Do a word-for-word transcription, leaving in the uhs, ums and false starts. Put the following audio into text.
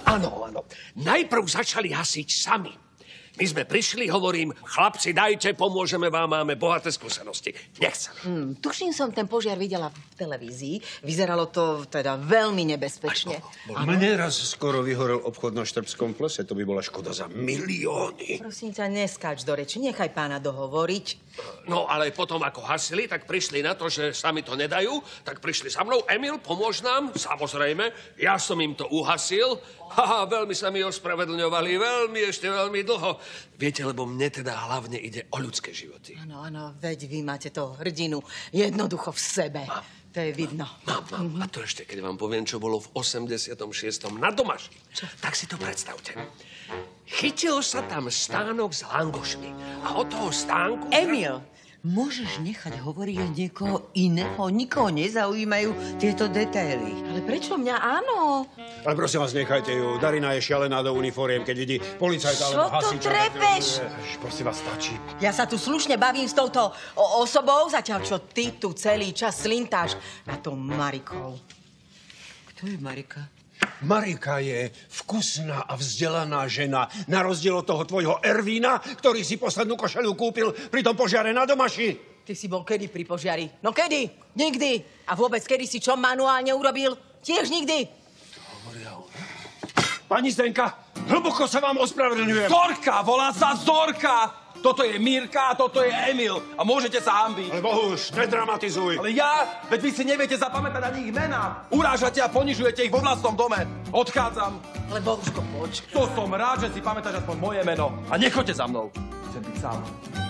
Áno, áno. Najprv začali hasiť sami. My sme prišli, hovorím, chlapci, dajte, pomôžeme vám, máme bohaté skúsenosti. Nechceli. Hmm, tuším som ten požiar videla v televízii. Vyzeralo to teda veľmi nebezpečne. Mne raz skoro vyhorel obchod na Štrbskom plese. To by bola škoda za milióny. Prosím ťa, neskáč do reči. Nechaj pána dohovoriť. No, ale potom, ako hasili, tak prišli na to, že sami to nedajú, tak prišli za mnou. Emil, pomôž nám, samozrejme. Ja som im to uhasil. Haha, veľmi sa mi ospravedlňovali, veľmi, ešte veľmi dlho. Viete, lebo mne teda hlavne ide o ľudské životy. Áno, áno, veď vy máte to hrdinu jednoducho v sebe. Mám. To je vidno. Mám, mám. Mm-hmm. A to ešte, keď vám poviem, čo bolo v osemdesiatom šiestom na Domaši. Čo? Tak si to predstavte. Chytil sa tam stánok s langošmi. A od toho stánku... Emil, môžeš nechať hovoriť o niekoho iného? Nikoho nezaujímajú tieto detaily. Ale prečo mňa áno? Ale prosím vás, nechajte ju. Darina je šialená do uniforiem, keď vidí policajta alebo hasiča. Čo to trepeš? Prosím vás, stačí. Ja sa tu slušne bavím s touto osobou, zatiaľ čo ty tu celý čas slintáš na tou Marikou. Kto je Marika? Marika je vkusná a vzdelaná žena, na rozdiel od toho tvojho Ervína, ktorý si poslednú košelu kúpil pri tom požiare na Domaši. Ty si bol kedy pri požiari? No kedy? Nikdy. A vôbec kedy si čo manuálne urobil? Tiež nikdy. Pani Zdenka, hlboko sa vám ospravedlňujem. Zorka! Volá sa Zorka! Toto je Mirka a toto je Emil. A môžete sa hanbiť. Ale Bohuš, nedramatizuj. Ale ja? Veď vy si neviete zapamätať ani ich mená. Urážate a ponižujete ich vo vlastnom dome. Odchádzam. Ale Bohuško, poč. To som rád, že si pamätáš aspoň moje meno. A nechoďte za mnou. Chcem byť sám.